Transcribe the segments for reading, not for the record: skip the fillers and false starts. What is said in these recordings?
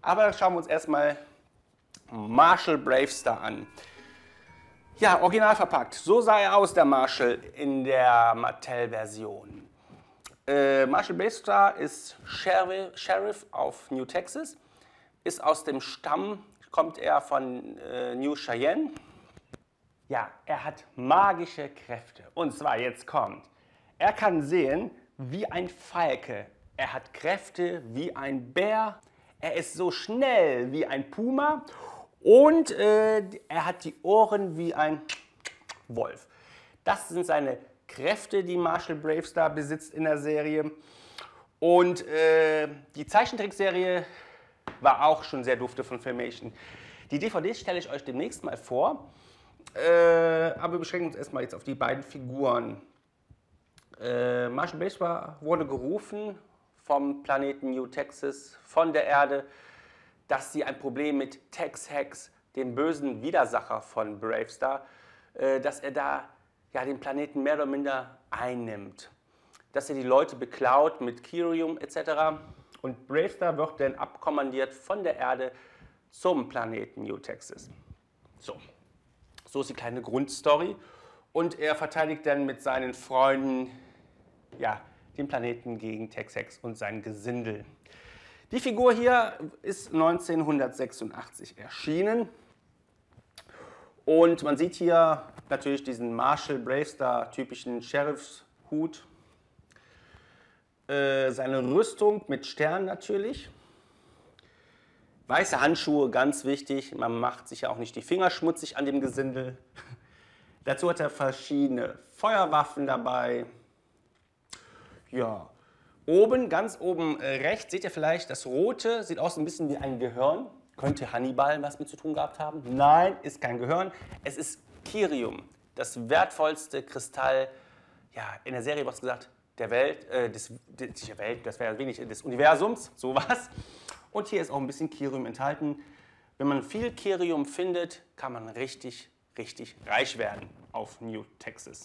Aber schauen wir uns erstmal Marshall Bravestar an. Ja, original verpackt. So sah er aus, der Marshall, in der Mattel-Version. Marshall Bravestar ist Sheriff auf New Texas, ist aus dem Stamm, kommt er von New Cheyenne. Ja, er hat magische Kräfte. Und zwar, jetzt kommt, er kann sehen wie ein Falke. Er hat Kräfte wie ein Bär. Er ist so schnell wie ein Puma. Und er hat die Ohren wie ein Wolf. Das sind seine Kräfte, die Marshall Bravestar besitzt in der Serie. Und die Zeichentrickserie war auch schon sehr dufte von Filmation. Die DVDs stelle ich euch demnächst mal vor. Aber wir beschränken uns erstmal jetzt auf die beiden Figuren. Marshall Bravestar wurde gerufen vom Planeten New Texas, von der Erde, dass sie ein Problem mit Tex-Hex, dem bösen Widersacher von Bravestar, dass er da ja, den Planeten mehr oder minder einnimmt. Dass er die Leute beklaut mit Kyrium etc. Und Bravestar wird dann abkommandiert von der Erde zum Planeten New Texas. So ist die kleine Grundstory. Und er verteidigt dann mit seinen Freunden ja, den Planeten gegen Tex-Hex und sein Gesindel. Die Figur hier ist 1986 erschienen. Und man sieht hier natürlich diesen Marshall Bravestar typischen Sheriffshut. Seine Rüstung mit Stern natürlich. Weiße Handschuhe, ganz wichtig. Man macht sich ja auch nicht die Finger schmutzig an dem Gesindel. Dazu hat er verschiedene Feuerwaffen dabei. Ja, ganz oben rechts seht ihr vielleicht, das Rote sieht aus ein bisschen wie ein Gehirn. Könnte Hannibal was mit zu tun gehabt haben? Nein, ist kein Gehirn. Es ist Kyrium, das wertvollste Kristall, ja, in der Serie was gesagt, der Welt, das wäre wenig, des Universums, sowas. Und hier ist auch ein bisschen Kyrium enthalten. Wenn man viel Kyrium findet, kann man richtig, richtig reich werden auf New Texas.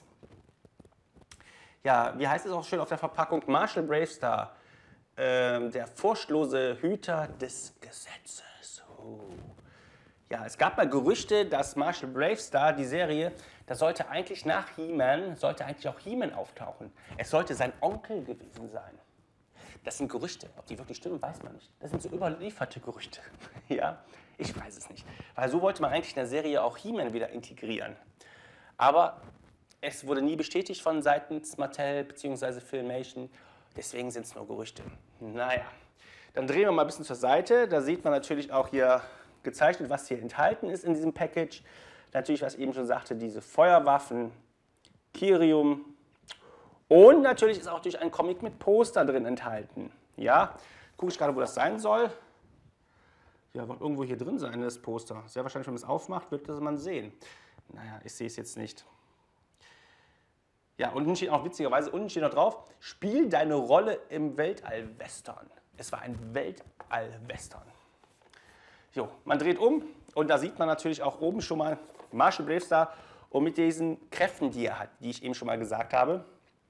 Ja, wie heißt es auch schön auf der Verpackung? Marshall Bravestar, der furchtlose Hüter des Gesetzes. Ja, es gab mal Gerüchte, dass Marshall Bravestar, die Serie, da sollte eigentlich nach He-Man, sollte eigentlich auch He-Man auftauchen. Es sollte sein Onkel gewesen sein. Das sind Gerüchte. Ob die wirklich stimmen, weiß man nicht. Das sind so überlieferte Gerüchte. Ja, ich weiß es nicht. Weil so wollte man eigentlich in der Serie auch He-Man wieder integrieren. Aber es wurde nie bestätigt von seitens Mattel bzw. Filmation. Deswegen sind es nur Gerüchte. Naja, dann drehen wir mal ein bisschen zur Seite. Da sieht man natürlich auch hier gezeichnet, was hier enthalten ist in diesem Package. Natürlich, was ich eben schon sagte, diese Feuerwaffen, Kyrium. Und natürlich ist auch durch ein Comic mit Poster drin enthalten. Ja, gucke ich gerade, wo das sein soll. Ja, wird irgendwo hier drin sein, das Poster. Sehr wahrscheinlich, wenn man es aufmacht, wird das man sehen. Naja, ich sehe es jetzt nicht. Ja, unten steht auch witzigerweise, unten steht noch drauf, spiel deine Rolle im Weltall-Western. Es war ein Weltall-Western. Jo, man dreht um und da sieht man natürlich auch oben schon mal Marshall Bravestar und mit diesen Kräften, die er hat, die ich eben schon mal gesagt habe.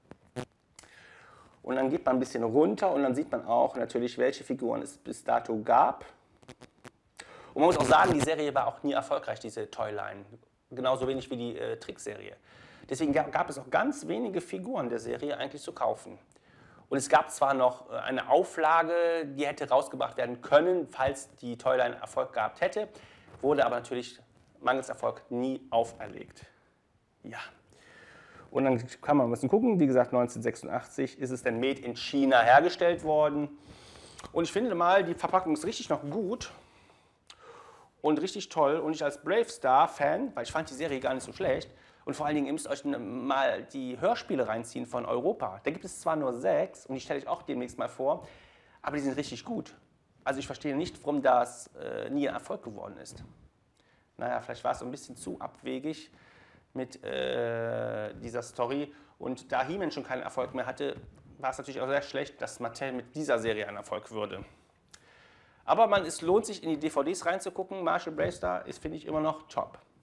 Und dann geht man ein bisschen runter und dann sieht man auch natürlich, welche Figuren es bis dato gab. Und man muss auch sagen, die Serie war auch nie erfolgreich, diese Toyline. Genauso wenig wie die Trickserie. Deswegen gab es auch ganz wenige Figuren der Serie eigentlich zu kaufen. Und es gab zwar noch eine Auflage, die hätte rausgebracht werden können, falls die Toyline Erfolg gehabt hätte, wurde aber natürlich mangels Erfolg nie auferlegt. Ja. Und dann kann man ein bisschen gucken, wie gesagt, 1986 ist es dann made in China hergestellt worden. Und ich finde mal, die Verpackung ist richtig noch gut und richtig toll. Und ich als Bravestar-Fan, weil ich fand die Serie gar nicht so schlecht, und vor allen Dingen, ihr müsst euch mal die Hörspiele reinziehen von Europa. Da gibt es zwar nur 6 und die stelle ich auch demnächst mal vor, aber die sind richtig gut. Also ich verstehe nicht, warum das nie ein Erfolg geworden ist. Naja, vielleicht war es so ein bisschen zu abwegig mit dieser Story. Und da He-Man schon keinen Erfolg mehr hatte, war es natürlich auch sehr schlecht, dass Mattel mit dieser Serie ein Erfolg würde. Aber es lohnt sich, in die DVDs reinzugucken. Marshall Bravestar ist, finde ich, immer noch top.